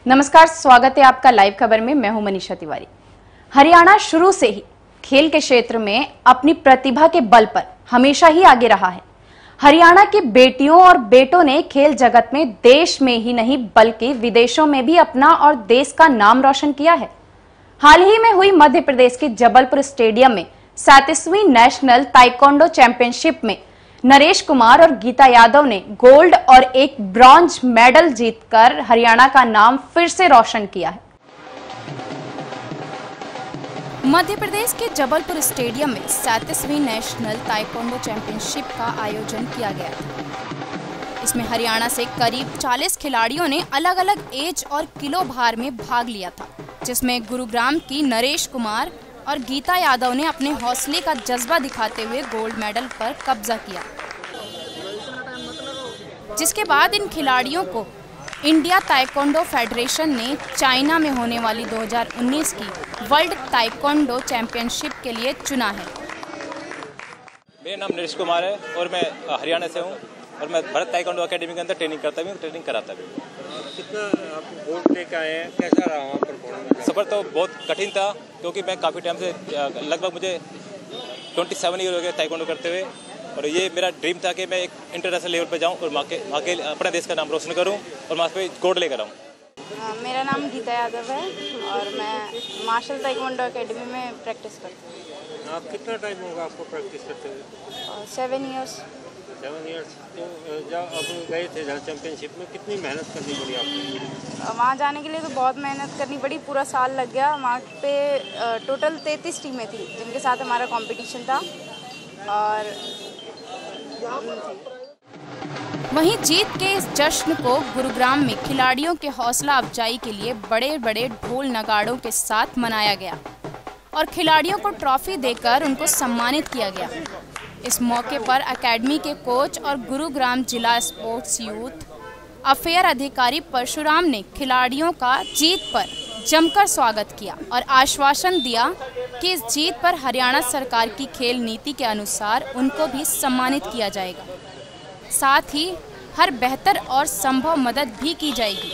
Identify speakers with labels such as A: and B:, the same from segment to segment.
A: नमस्कार, स्वागत है आपका लाइव खबर में। मैं हूं मनीषा तिवारी। हरियाणा शुरू से ही खेल के क्षेत्र में अपनी प्रतिभा के बल पर हमेशा ही आगे रहा है। हरियाणा के बेटियों और बेटों ने खेल जगत में देश में ही नहीं बल्कि विदेशों में भी अपना और देश का नाम रोशन किया है। हाल ही में हुई मध्य प्रदेश के जबलपुर स्टेडियम में 37वीं नेशनल ताइक्वांडो चैंपियनशिप में नरेश कुमार और गीता यादव ने गोल्ड और एक ब्रॉन्ज मेडल जीतकर हरियाणा का नाम फिर से रोशन किया है। मध्य प्रदेश के जबलपुर स्टेडियम में 37वीं नेशनल ताइक्वांडो चैंपियनशिप का आयोजन किया गया था। इसमें हरियाणा से करीब 40 खिलाड़ियों ने अलग अलग एज और किलो भार में भाग लिया था, जिसमें गुरुग्राम की नरेश कुमार और गीता यादव ने अपने हौसले का जज्बा दिखाते हुए गोल्ड मेडल पर कब्जा किया, जिसके बाद इन खिलाड़ियों को इंडिया ताइक्वांडो फेडरेशन ने चाइना में होने वाली 2019 की वर्ल्ड ताइक्वांडो चैंपियनशिप के लिए चुना है।
B: मेरा नाम नरेश कुमार है और मैं हरियाणा से हूँ और मैं भारत ताइक्वांडो अकेडमी के अंदर ट्रेनिंग करता भी हूँ, ट्रेनिंग कराता भी हूँ।
C: कितना आप गोल्ड लेकर आए हैं, कैसा रहा वहाँ पर?
B: सफ़र तो बहुत कठिन था क्योंकि मैं काफ़ी टाइम से लगभग मुझे 27 ईयर हो गए ताइक्वांडो करते हुए, और ये मेरा ड्रीम था कि मैं एक इंटरनेशनल लेवल पर जाऊँ और वहाँ के अपने देश का नाम रोशन करूँ और वहाँ पे गोल्ड लेकर आऊँ।
D: मेरा नाम गीता यादव है और मैं मार्शल ताइक्वांडो अकेडमी में प्रैक्टिस करती हूँ।
C: आप कितना टाइम होगा आपको प्रैक्टिस करते हुए?
D: 7 इयर्स।
C: 7 इयर्स। तो जब अब गए थे जहाँ चैंपियनशिप में, कितनी मेहनत करनी पड़ी आपको?
D: वहाँ जाने के लिए तो बहुत मेहनत करनी पड़ी, पूरा साल लग गया। वहाँ पे टोटल 33 टीमें थी जिनके साथ हमारा कंपटीशन था और
A: वहीं जीत के इस जश्न को गुरुग्राम में खिलाड़ियों के हौसला अफजाई के लिए बड़े बड़े ढोल नगाड़ों के साथ मनाया गया और खिलाड़ियों को ट्रॉफी देकर उनको सम्मानित किया गया। इस मौके पर अकेडमी के कोच और गुरुग्राम जिला स्पोर्ट्स यूथ अफेयर अधिकारी परशुराम ने खिलाड़ियों का जीत पर जमकर स्वागत किया और आश्वासन दिया कि इस जीत पर हरियाणा सरकार की खेल नीति के अनुसार उनको भी सम्मानित किया जाएगा, साथ ही हर बेहतर और संभव मदद भी की जाएगी।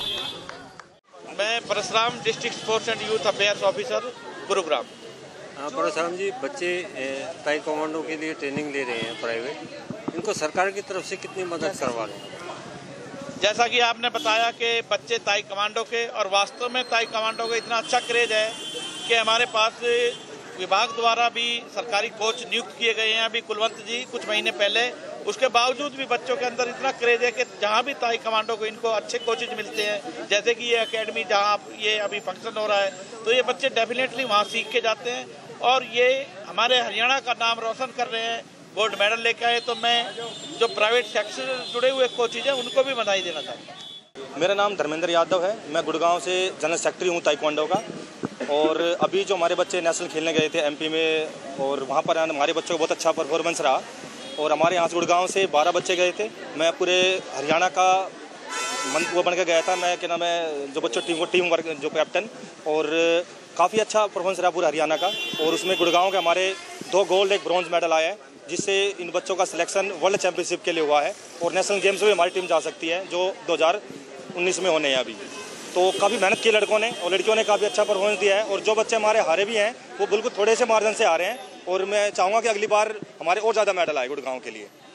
E: मैं Parshuram district sports and youth affairs officer Gurugram.
C: Parshuram ji, बच्चे ताइक्वांडो के लिए ट्रेनिंग ले रहे हैं प्राइवेट, इनको सरकार की तरफ से कितनी मदद करवा रहे हैं?
E: जैसा कि आपने बताया कि बच्चे ताइक्वांडो के, और वास्तव में ताइक्वांडो का इतना अच्छा क्रेज है कि हमारे पास विभाग द्वारा भी सरकारी कोच नियुक्त किए गए हैं अभी कुलवंत जी कुछ महीने पहले। उसके बावजूद भी बच्चों के अंदर इतना क्रेज है कि जहाँ भी ताइक्वांडो को इनको अच्छे कोचेज मिलते हैं, जैसे कि ये एकेडमी जहाँ ये अभी फंक्शन हो रहा है, तो ये बच्चे डेफिनेटली वहाँ सीख के जाते हैं और ये हमारे हरियाणा का नाम रोशन कर रहे हैं, गोल्ड मेडल लेके आए। तो मैं जो प्राइवेट सेक्टर से जुड़े हुए कोचेज हैं उनको भी बधाई देना चाहता हूँ।
B: मेरा नाम धर्मेंद्र यादव है, मैं गुड़गांव से जनरल सेक्रेटरी हूँ ताइक्वांडो का। और अभी जो हमारे बच्चे नेशनल खेलने गए थे एमपी में, और वहाँ पर हमारे बच्चों का बहुत अच्छा परफॉर्मेंस रहा। और हमारे यहाँ से गुड़गांव से 12 बच्चे गए थे। मैं पूरे हरियाणा का वो बन के गया था, मैं क्या नाम है, जो बच्चों टीम वर्क जो कैप्टन, और काफ़ी अच्छा परफॉर्मेंस रहा पूरा हरियाणा का। और उसमें गुड़गांव के हमारे 2 गोल्ड 1 ब्रॉन्ज मेडल आया है, जिससे इन बच्चों का सिलेक्शन वर्ल्ड चैंपियनशिप के लिए हुआ है और नेशनल गेम्स में हमारी टीम जा सकती है जो 2019 में होने हैं अभी। तो काफ़ी मेहनत की लड़कों ने और लड़कियों ने काफ़ी अच्छा परफॉर्मेंस दिया है। और जो बच्चे हमारे हारे भी हैं वो बिल्कुल थोड़े से मार्जिन से आ रहे हैं, और मैं चाहूँगा कि अगली बार हमारे और ज़्यादा मेडल आए गुड़गांव के लिए।